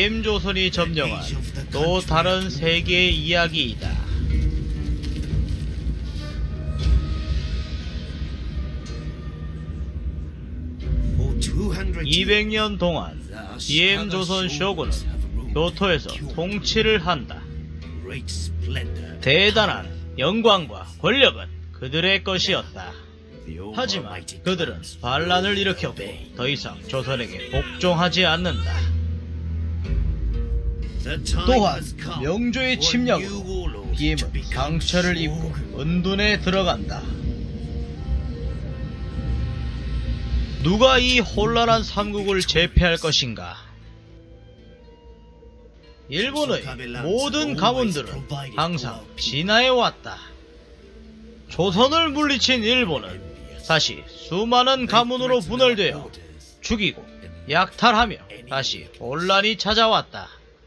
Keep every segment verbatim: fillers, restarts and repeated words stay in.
비엠조선이 점령한 또 다른 세계의 이야기이다. 이백 년 동안 비엠조선 쇼군은 교토에서 통치를 한다. 대단한 영광과 권력은 그들의 것이었다. 하지만 그들은 반란을 일으켰고 더 이상 조선에게 복종하지 않는다. 또한 명조의 침략으로 비엠은 상처를 입고 은둔에 들어간다. 누가 이 혼란한 삼국을 제패할 것인가? 일본의 모든 가문들은 항상 진화해왔다. 조선을 물리친 일본은 다시 수많은 가문으로 분열되어 죽이고 약탈하며 다시 혼란이 찾아왔다.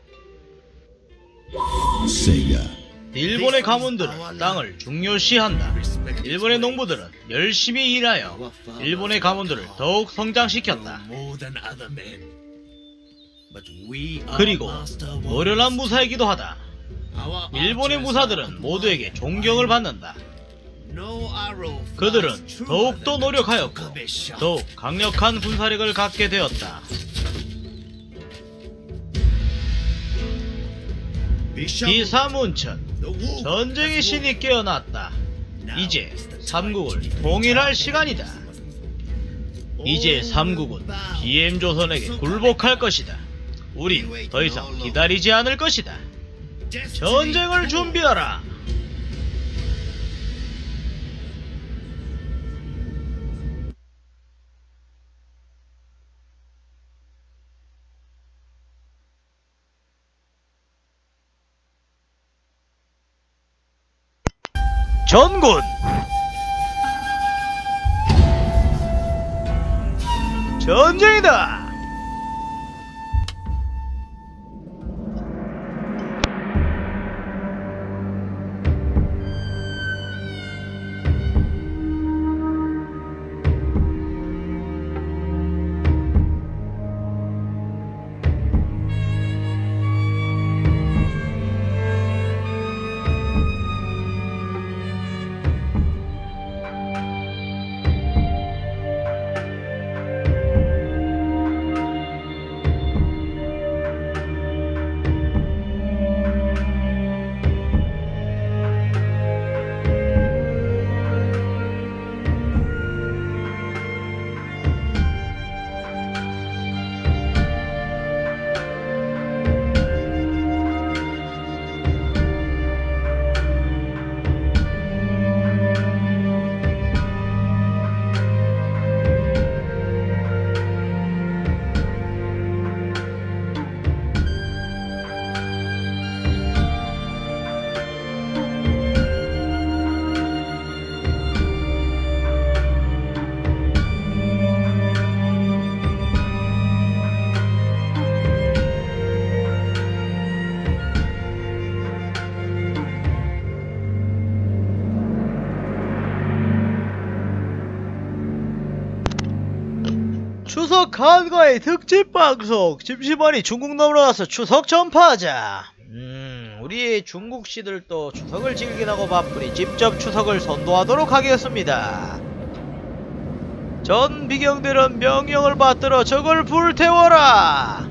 일본의 가문들은 땅을 중요시한다. 일본의 농부들은 열심히 일하여 일본의 가문들을 더욱 성장시켰다. 그리고 노련한 무사이기도 하다. 일본의 무사들은 모두에게 존경을 받는다. 그들은 더욱더 노력하였고 더욱 강력한 군사력을 갖게 되었다. 기사문천, 전쟁의 신이 깨어났다. 이제 삼국을 통일할 시간이다. 이제 삼국은 비엠조선에게 굴복할 것이다. 우린 더 이상 기다리지 않을 것이다. 전쟁을 준비하라. 전군! 전쟁이다! 추석 한가위 특집 방송. 심심하니 중국 넘어가서 추석 전파하자. 음, 우리 중국씨들도 추석을 즐기라고 바쁘니 직접 추석을 선도하도록 하겠습니다. 전 비경들은 명령을 받들어 적을 불태워라.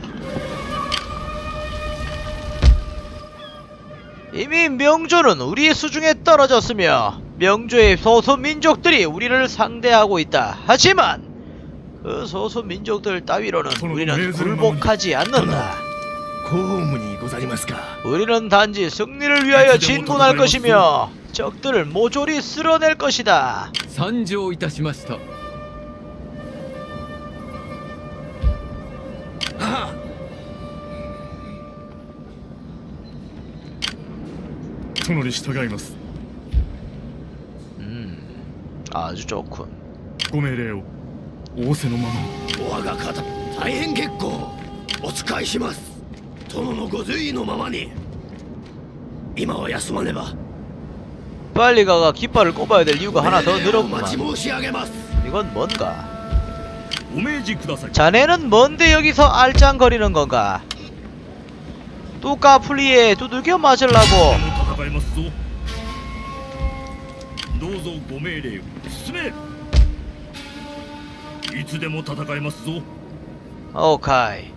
이미 명조는 우리 수중에 떨어졌으며 명조의 소수민족들이 우리를 상대하고 있다. 하지만 그 소수민족들 따위로는 우리는 굴복하지 않는다. 우리는 단지 승리를 위하여 진군할 것이며 적들을 모조리 쓸어낼 것이다. 선조이타시마시타. 음, 아주 좋군. 고명을 仰せのまま我が方大変結構お使いします。殿のご随意のままに今は休まねば。 빨리 가가 깃발을 꼽아야 될 이유가 하나 더 늘었구만. 이건 뭔가? 자네는 뭔데 여기서 알짱거리는 건가? 뚜까풀리에 두들겨 맞으려고. 오카이.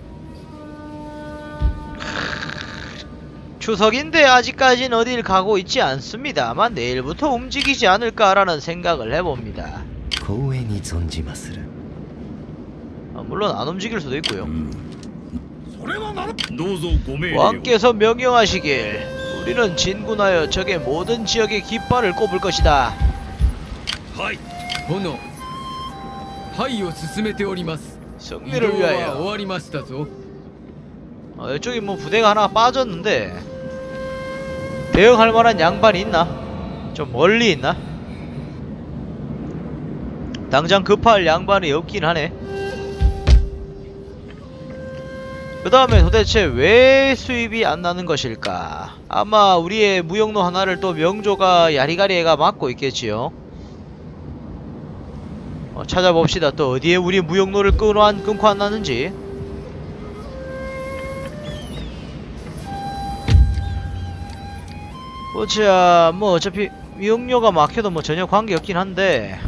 추석인데 아직까진 어딜 가고 있지 않습니다. 아마 내일부터 움직이지 않을까라는 생각을 해봅니다. 아, 물론 안 움직일 수도 있고요. 왕께서 명령하시길 우리는 진군하여 적의 모든 지역의 깃발을 꼽을 것이다. 승리를 위하여. 어, 이쪽에 뭐 부대가 하나 빠졌는데 대응할 만한 양반이 있나? 좀 멀리 있나? 당장 급할 양반이 없긴 하네. 그 다음에 도대체 왜 수입이 안 나는 것일까? 아마 우리의 무역로 하나를 또 명조가 야리가리가 맡고 있겠지요. 어, 찾아봅시다. 또 어디에 우리 무역로를 끊어 안, 끊고 안 나는지. 보자. 뭐 어차피 무역로가 막혀도 뭐 전혀 관계없긴 한데.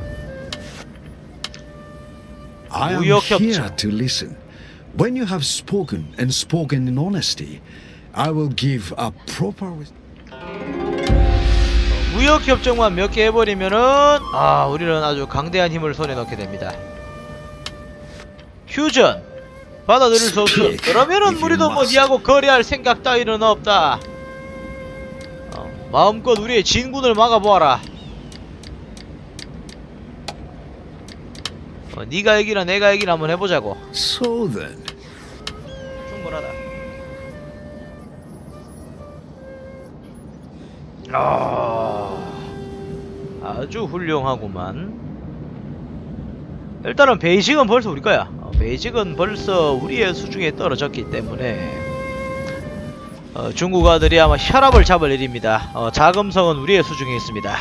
무역협정. When you have spoken and spoken in honesty, I will give a proper. 무역협정만 몇 개 해버리면은 아 우리는 아주 강대한 힘을 손에 넣게 됩니다. 휴전 받아들일 수 없어. 그러면은 우리도 뭐 니하고 거래할 생각 따위는 없다. 어, 마음껏 우리의 진군을 막아보아라. 어, 니가 얘기나 내가 얘기나 한번 해보자고. So then. 충분하다. 아, 아주 훌륭하구만. 일단은 베이직은 벌써 우리 거야. 어, 베이직은 벌써 우리의 수중에 떨어졌기 때문에 어, 중국 아들이 아마 혈압을 잡을 일입니다. 어, 자금성은 우리의 수중에 있습니다.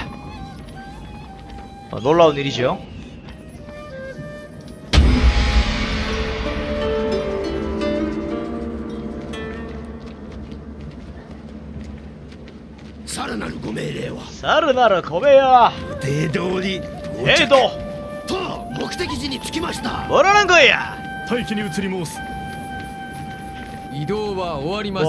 어, 놀라운 일이죠. 사르나르 고메야. 대도리 대도. 뭐라는 거야? 이동은 완료했다.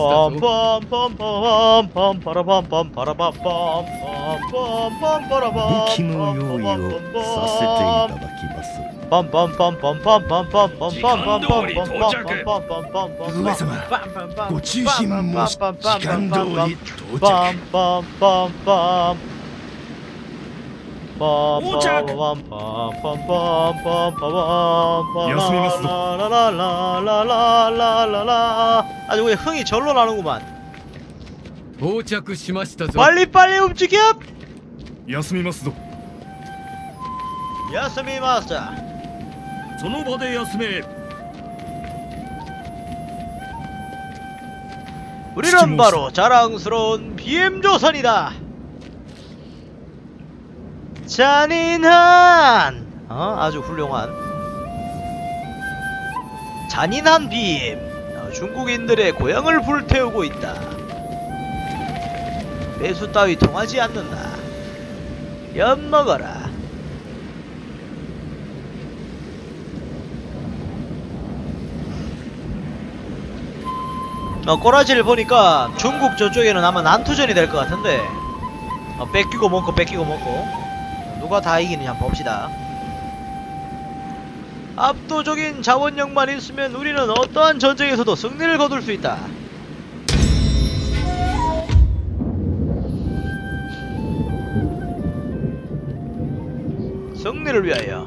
무기의 요의를 사세테いただきます. 우에사마, 고추신모 시간도리 도착. 아주 그냥 흥이 절로 나는구만. 빨리 빨리 움직여. 야스미마스도. 야스미마스. その場で休め. 우리는 바로 자랑스러운 비엠 조선이다. 잔인한 어 아주 훌륭한 잔인한 비엠. 어, 중국인들의 고향을 불태우고 있다. 매수 따위 통하지 않는다. 엿먹어라. 어, 꼬라지를 보니까 중국 저쪽에는 아마 난투전이 될 것 같은데 어, 뺏기고 먹고 뺏기고 먹고 누가 다 이기느냐 한번 봅시다. 압도적인 자원력만 있으면 우리는 어떠한 전쟁에서도 승리를 거둘 수 있다. 승리를 위하여.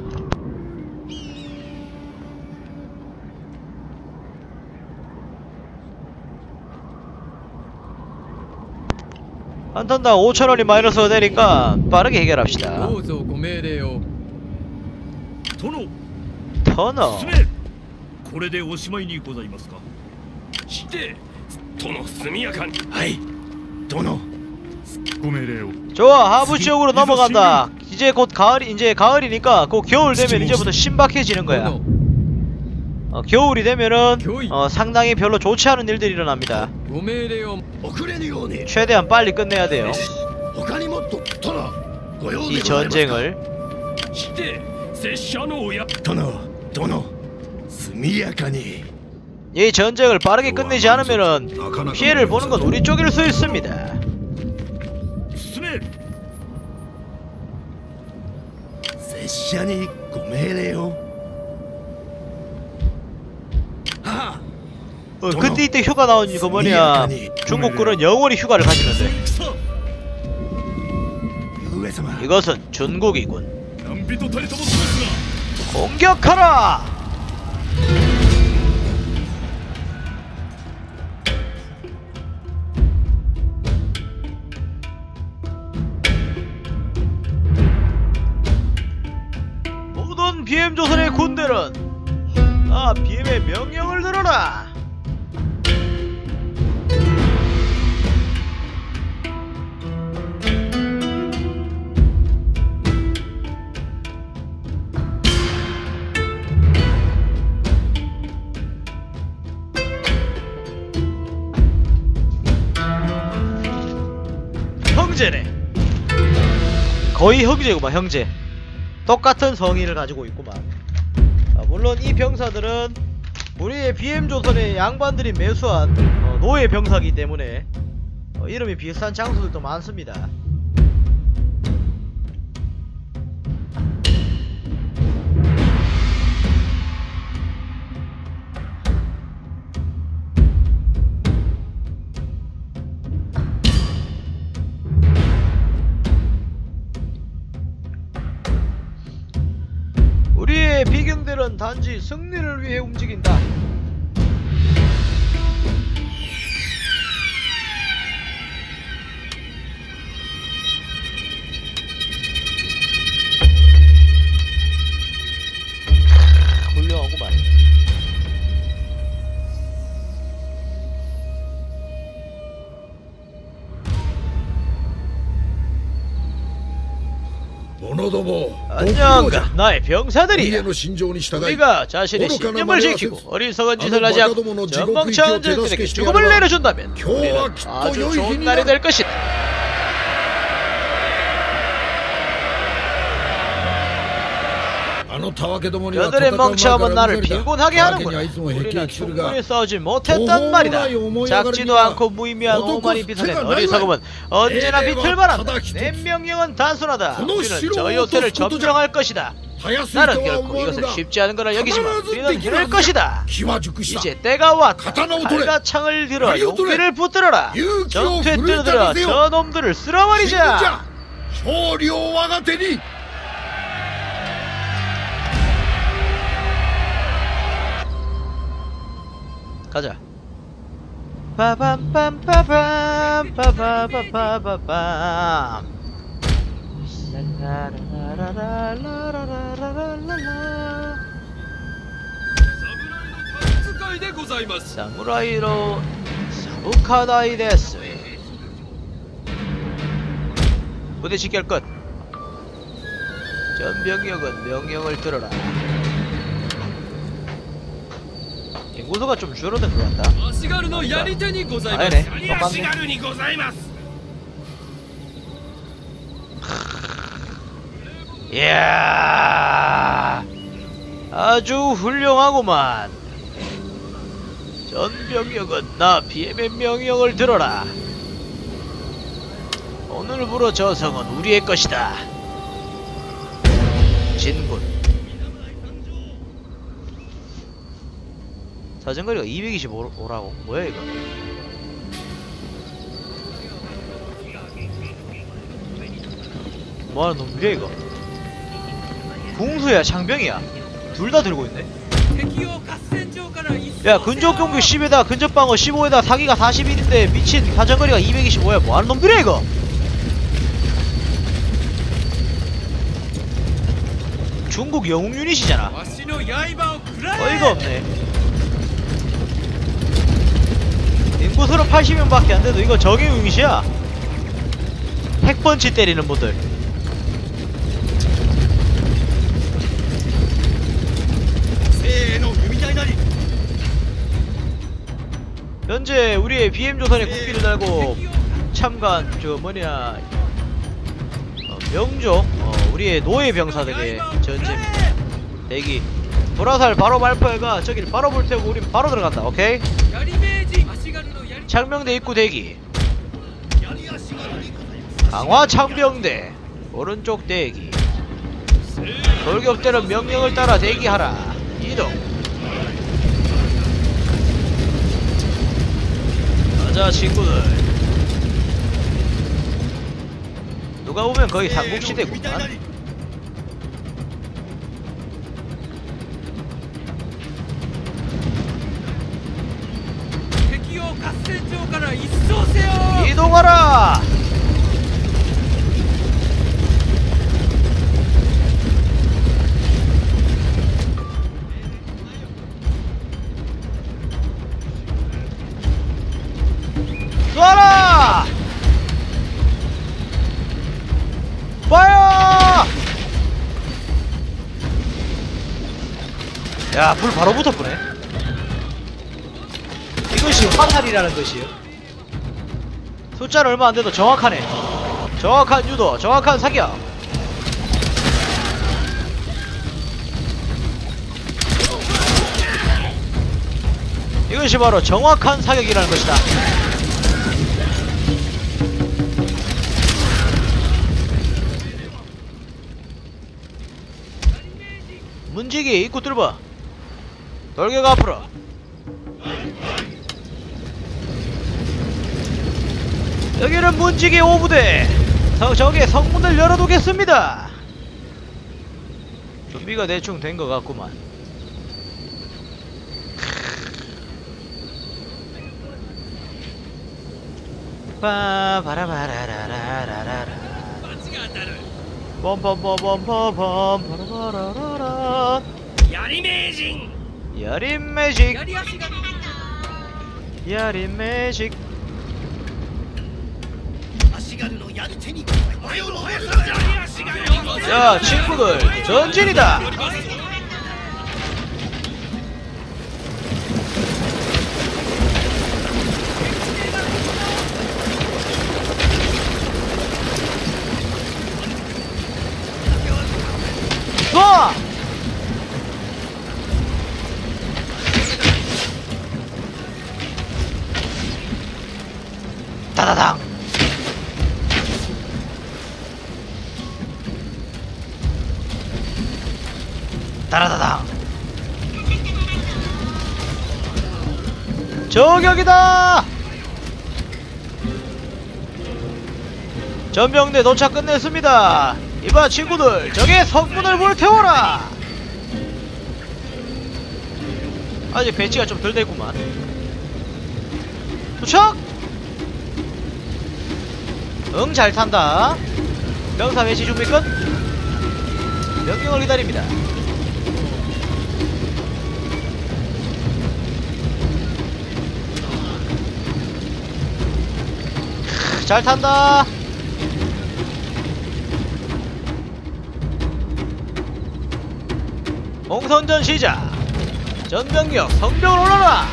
한 턴당 오천원이 마이너스가 되니까 빠르게 해결합시다. 터너. 좋아, 하부 지역으로 넘어간다. 이제 곧 가을이 이제 가을이니까 곧 겨울 되면 이제부터 신박해지는 거야. 어, 겨울이 되면은 어, 상당히 별로 좋지 않은 일들이 일어납니다. ご命令を 최대한 빨리 끝내야 돼요. 이 전쟁을. 이 전쟁을 빠르게 끝내지 않으면은 피해를 보는 건 우리 쪽일 수 있습니다. 어, 그때 이때 휴가 나온 거 뭐냐, 중국군은 영원히 휴가를 가지는데 이것은 중국이군. 공격하라! 모든 비엠조선의 군대는 나 비엠의 명령을 들어라! 형제네. 거의 형제구만. 형제. 똑같은 성의를 가지고 있구만. 아, 물론 이 병사들은 우리의 비엠조선의 양반들이 매수한 어, 노예 병사이기 때문에 어, 이름이 비슷한 장소들도 많습니다. 우리의 비경들은 단지 승리를 위해 움직인다. 훌륭하구만. 안녕, 나의 병사들이야. 우리가 자신의 신념을 지키고 어리석은 짓을 하지 않고 전멍청한 자들에게 죽음을 내려준다면 우리는 아주 좋은 날이 될 것이다. 그들의 멍청함은 나를 빈곤하게 하는구나. 우리는 충분히 싸우지 못했단 말이다. 작지도 않고 무의미한 오만이 비롯된 어리석음은 언제나 비틀바란다. 내 명령은 단순하다. 우리는 저 요새를 점령할 것이다. 나는 결코 이것을 쉽지 않은 거라 여기지만 우리는 해낼 것이다. 이제 때가 왔다. 칼과 창을 들어 용기를 붙들어라. 전투에 뛰어들어 저 놈들을 쓸어버리자. 가자. 빠밤빰빠밤 빠바바바바밤. 사무라이로 사부카다이 데스. 부대 직결 끝. 전 병력은 명령을 들어라. 인구수가 좀 줄어든 것 같다. 아니네. 이야, 아주 훌륭하구만. 전병력은 나 비엠의 명령을 들어라. 오늘부로 저 성은 우리의 것이다. 진군. 사정거리가 이백이십오라고? 뭐야 이거? 뭐하는 놈들이야 이거? 궁수야 장병이야. 둘 다 들고 있네. 야, 근접공격 십에다 근접방어 십오에다 사기가 사십일인데 미친 사정거리가 이백이십오야. 뭐하는 놈들이야 이거? 중국 영웅 유닛이잖아. 어이가 없네. 인구수로 팔십 명밖에 안 돼도 이거 정예 유닛이야. 핵펀치 때리는 분들. 세노 유미다이나리 현재 우리의 비엠 조선의 국기를 달고 참가한 저 뭐냐 어, 명조 어, 우리의 노예 병사들의 전제입니다. 대기. 보라살 바로 발포해가 저기를 바로 불태우고 우린 바로 들어간다. 오케이? 창병대 입구 대기. 강화 창병대 오른쪽 대기. 돌격대는 명령을 따라 대기하라. 이동. 가자 친구들. 누가 보면 거의 삼국시대구만. 이동하라. 쏴라! 파이어! 야, 불 바로 붙어보네. 이것이 화살이라는 것이요. 숫자는 얼마 안 돼도 정확하네. 정확한 유도, 정확한 사격. 이것이 바로 정확한 사격이라는 것이다. 문지기 입구 뚫어봐. 돌격 앞으로. 여기는 문지기 오 부대. 성, 저기에 성문을 열어두겠습니다. 준비가 대충 된 것 같구만. 빠바라바라라라라라 뻔뻔뻔뻔뻔뻔 바라바라라라 야린 매직 야린 매직 야린 매직. 자 친구들 전진이다. 쏴! 따다당. 따라다당. 저격이다. 전병대 도착 끝냈습니다. 이봐 친구들, 저기에 성문을 불태워라. 아직 배치가 좀 덜 됐구만. 도착. 응, 잘 탄다. 병사 배치 준비 끝. 명령을 기다립니다. 크, 잘 탄다. 공선전 시작. 전병력 성병을 올라라.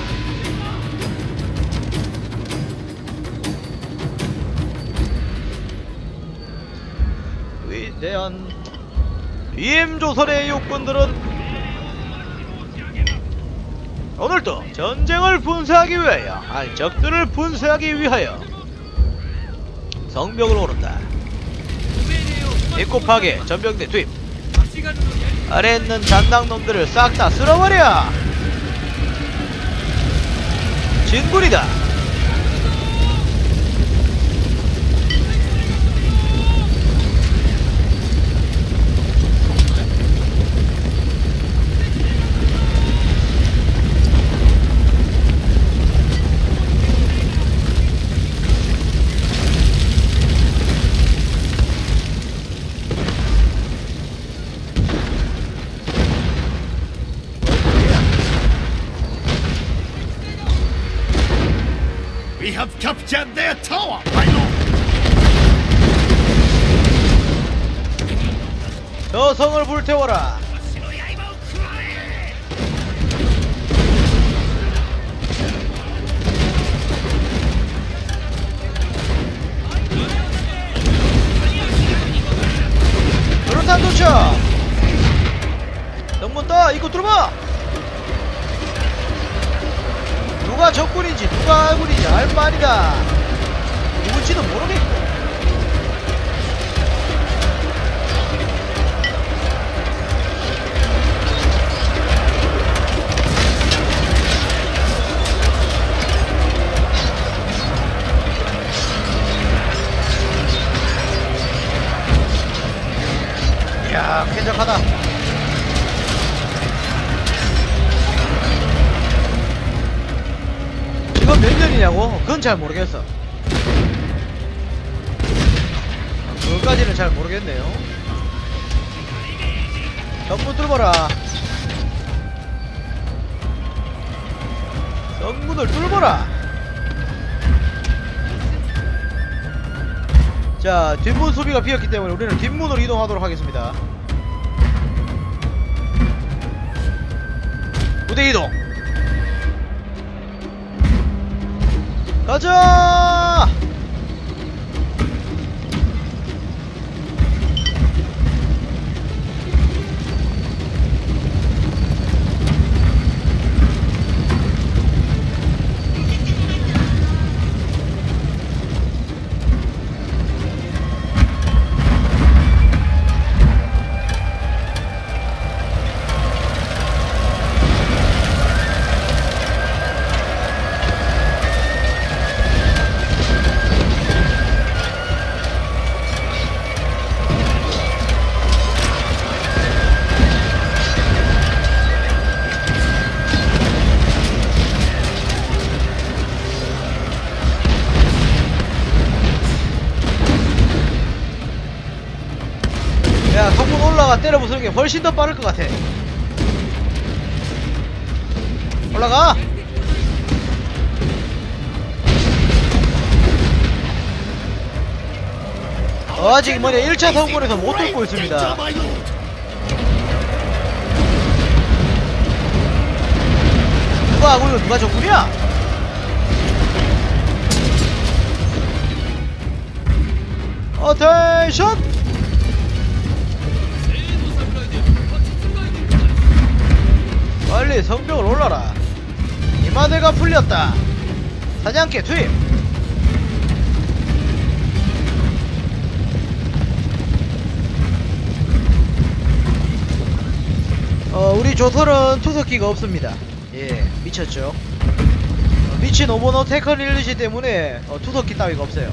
위대한 비엠 조선의 육군들은 오늘도 전쟁을 분쇄하기 위하여, 아니 적들을 분쇄하기 위하여 성벽을 오른다. 입구 파괴, 전병대 투입. 아래에 있는 잔당놈들을 싹 다 쓸어버려. 진군이다. We have captured their tower, my lord. 저 성을 불태워라. 가자. 정문 따 이거 뚫어봐. 누가 적군인지 누가 아군인지 알 말이다. 누군지도 모르겠고. 이야, 쾌적하다. 이건 몇 년이냐고? 그건 잘 모르겠어. 그것까지는 잘 모르겠네요. 전부 뚫어봐라. 성문을 뚫어봐라. 자, 뒷문 수비가 비었기 때문에 우리는 뒷문으로 이동하도록 하겠습니다. 부대 이동. 가자. 야, 성문 올라가 때려 부수는 게 훨씬 더 빠를 것 같아. 올라가. 아직 뭐냐 일 차 성문에서 못 뚫고 있습니다. 누가 아군이고 누가 적군이야? 어텐션! 빨리 성벽을 올라라. 이마대가 풀렸다. 사냥개 투입. 어, 우리 조선은 투석기가 없습니다. 예, 미쳤죠. 어, 미친 오버너 테크를 일리시 때문에 어, 투석기 따위가 없어요.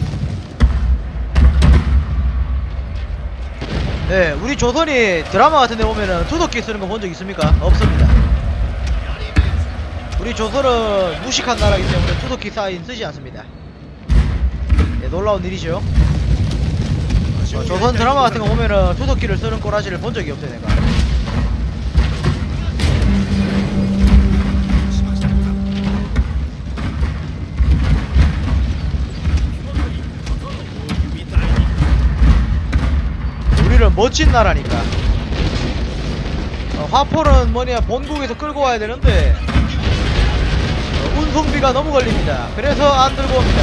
네, 우리 조선이 드라마 같은 데 보면은 투석기 쓰는 거 본 적 있습니까? 없습니다. 우리 조선은 무식한 나라이기 때문에 투석기 사인 쓰지 않습니다. 네, 놀라운 일이죠. 어, 조선 드라마 같은 거 보면은 투석기를 쓰는 꼬라지를 본 적이 없어요, 내가. 멋진 나라니까. 어, 화포는 뭐냐 본국에서 끌고 와야 되는데 어, 운송비가 너무 걸립니다. 그래서 안 들고 옵니다.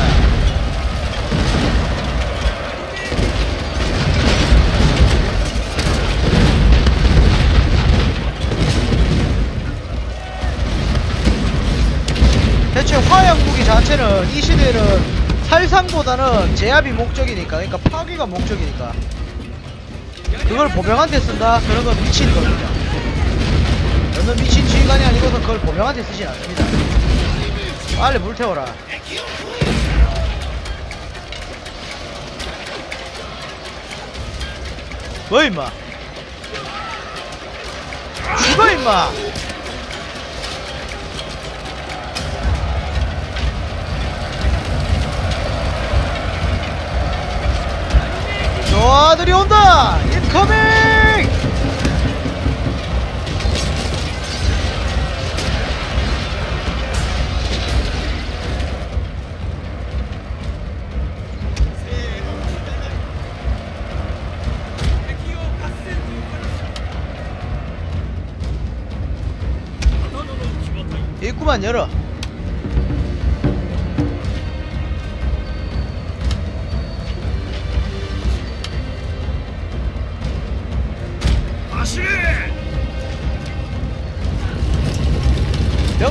대체 화약 무기 자체는 이 시대는 살상보다는 제압이 목적이니까, 그러니까 파괴가 목적이니까 그걸 보병한테 쓴다? 그런 건 미친 겁니다. 너는 미친 지휘관이 아니고서 그걸 보병한테 쓰진 않습니다. 빨리 불태워라. 뭐 임마. 죽어 임마. 저아들이 온다! 인커밍! 입구만 열어.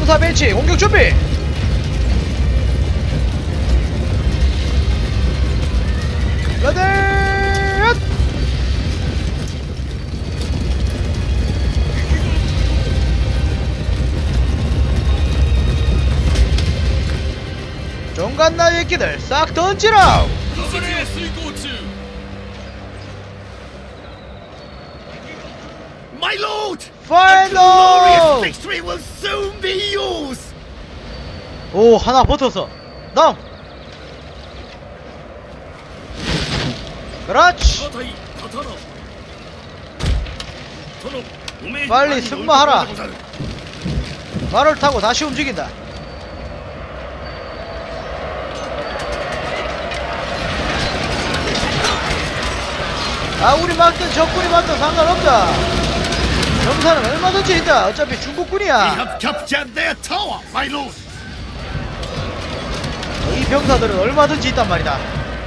병사 배치 공격 준비. 레디 종갓 나이끼들 싹 던지라. My lord! 파이널. victory will soon be yours! 오 하나 버텨서 다음. 그렇지. 빨리 승마하라. 말을 타고 다시 움직인다. 아군이 막든 적군이 막든 상관없다. 병사는 얼마든지 있다. 어차피 중국군이야. captured their tower, my lord! 이 병사들은 얼마든지 있단 말이다.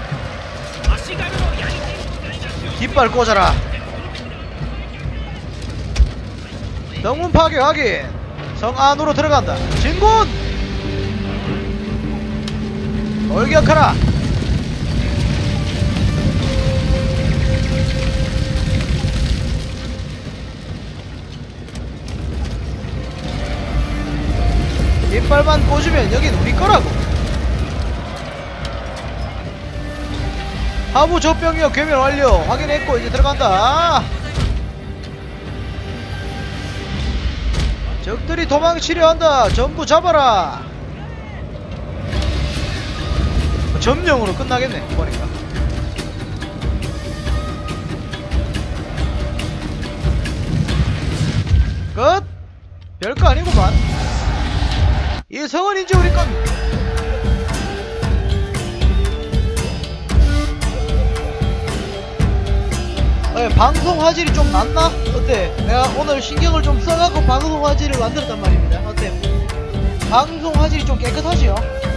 깃발 꽂아라. 정문 파괴 확인. 성 안으로 들어간다. 진군! 돌격하라. 깃발만 꽂으면 여긴 우리 거라고. 하부 적병력 괴멸 완료. 확인했고 이제 들어간다. 적들이 도망치려 한다. 전부 잡아라. 점령으로 끝나겠네 보니까. 끝. 별거 아니구만. 이 성은 이제 우리 건. 네, 방송 화질이 좀 낮나? 어때? 내가 오늘 신경을 좀 써갖고 방송 화질을 만들었단 말입니다. 어때? 방송 화질이 좀 깨끗하지요?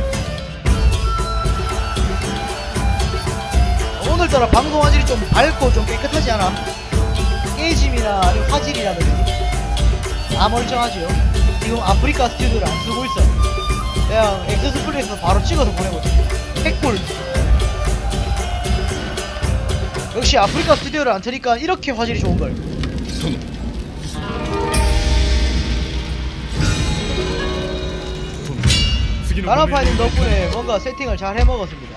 오늘따라 방송 화질이 좀 밝고 좀 깨끗하지 않아? 게이짐이나 아니면 화질이라든지 다 멀쩡하지요? 지금 아프리카 스튜디오를 안 쓰고 있어. 그냥 엑스스플레이에서 바로 찍어서 보내거든. 핵꿀. 역시 아프리카 스튜디오를 안 트니까 이렇게 화질이 좋은걸. 가나파님 덕분에 뭔가 세팅을 잘 해먹었습니다.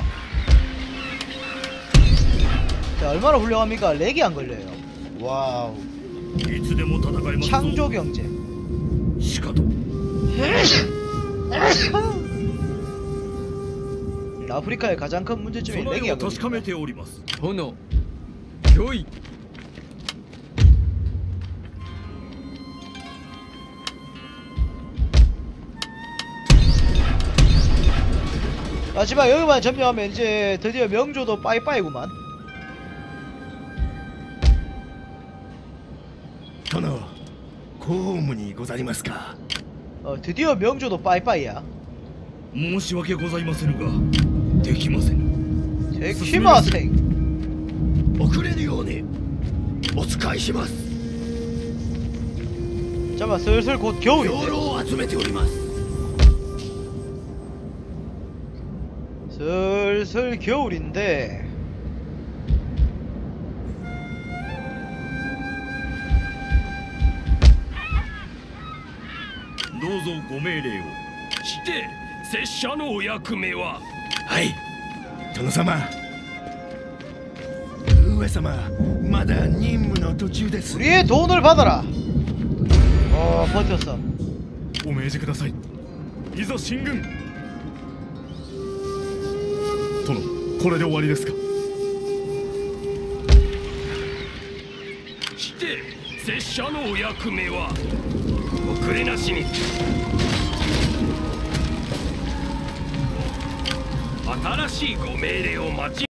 자, 얼마나 훌륭합니까? 렉이 안 걸려요. 와우. 창조 경제. 아프리카의 가장 큰 문제점이 렉이 안 걸립니다. 마지막 여기만 점령하면 이제 드디어 명조도 빠이빠이구만. 殿、公務にござりますか。 어, 드디어 명조도 빠이빠이야. 申し訳ございませぬが、できませぬ。 できません。 遅れるようにお使いします。 잠깐만, 슬슬 곧 겨울인데. 兵糧を集めております。 슬슬 겨울인데. どうぞご命令を。して拙者のお役目は。はい、殿様。上様、まだ任務の途中です。 우리의 돈을 받아라. 어, 버텼어. お命じください。いざ進軍。殿、これで終わりですか。して拙者のお役目は。遅れなしに。新しいご命令を待ち